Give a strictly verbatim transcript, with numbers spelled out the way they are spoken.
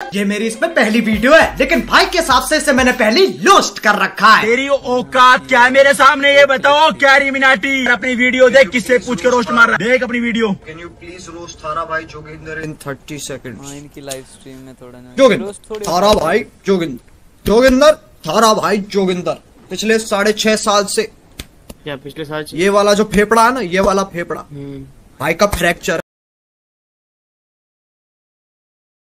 ये मेरी इसमें पहली वीडियो है, लेकिन भाई के हिसाब से इसे मैंने पहली रोस्ट कर रखा है। तेरी औकात क्या है मेरे सामने, ये बताओ क्या रिमिनाटी। अपनी वीडियो देख, किससे पूछ कर रोस्ट मार रहा है, देख अपनी video. Can you please roast थारा भाई जोगिंदर इन थर्टी सेकंड्स। इनकी लाइव स्ट्रीम में थोड़ा ना जोगिंदर थारा भाई जोगिंदर जोगिंदर थारा भाई जोगिंदर पिछले साढ़े छह साल से, क्या पिछले साल ये वाला जो फेफड़ा है ना, ये वाला फेफड़ा भाई का फ्रैक्चर